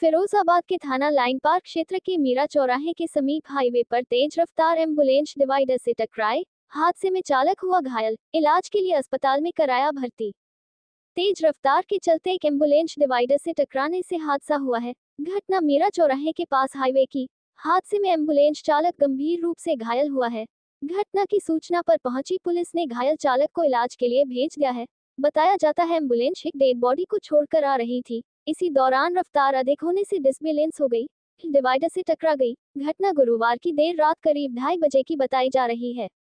फिरोजाबाद के थाना line park क्षेत्र के मीरा चौराहे के समीप हाईवे पर तेज रफ्तार एम्बुलेंस डिवाइडर से टकराए। हादसे में चालक हुआ घायल, इलाज के लिए अस्पताल में कराया भर्ती। तेज रफ्तार के चलते एक एम्बुलेंस डिवाइडर से टकराने से हादसा हुआ है। घटना मीरा चौराहे के पास हाईवे की। हादसे में एम्बुलेंस चालक गंभीर रूप से घायल हुआ है। घटना की सूचना पर पहुंची पुलिस ने घायल चालक को इलाज के लिए भेज दिया है। बताया जाता है एम्बुलेंस एक डेड बॉडी को छोड़कर आ रही थी। इसी दौरान रफ्तार अधिक होने से डिसबैलेंस हो गई, डिवाइडर से टकरा गई। घटना गुरुवार की देर रात करीब 2:30 बजे की बताई जा रही है।